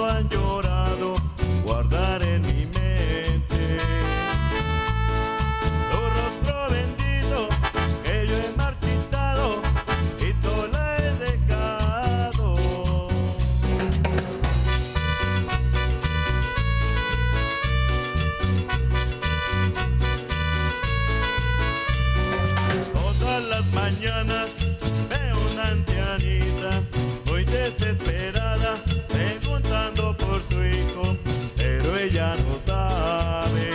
tanto han llorado, guardar en mi mente tu rostro bendito que yo he marchitado y sola he dejado. Todas las mañanas veo una ancianita muy desesperada preguntando por su hijo, pero ella no sabe.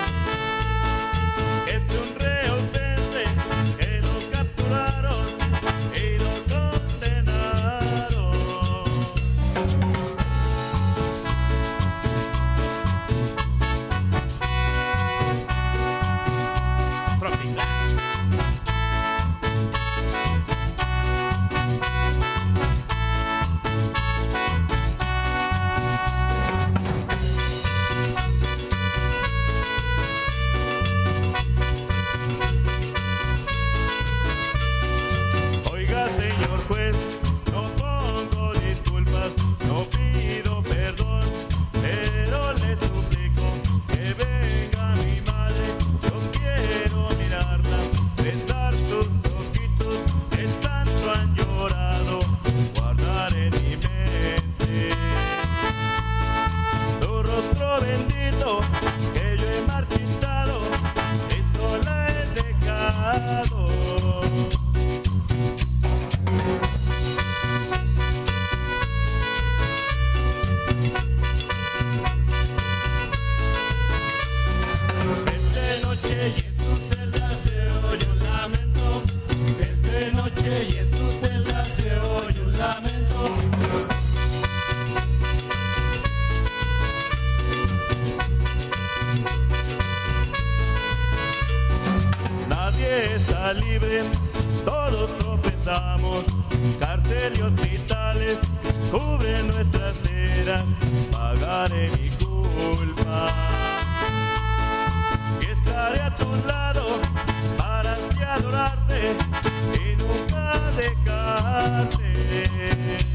Es un reo ausente que lo capturaron y lo condenaron. Oiga, señor juez, no pongo disculpas, no pido perdón, pero le suplico que venga mi madre. Yo quiero mirarla, besar sus ojitos que tanto han llorado, guardar en mi mente tu rostro bendito que yo he marchitado y sola he dejado. De noche y en su celda se oye un lamento. Es de noche y en su celda se oye un lamento. Nadie está libre, todos tropezamos. Cárcel y hospitales cubren nuestras eras. Pagaré mi culpa y estaré a tu lado para así adorarte y nunca dejarte.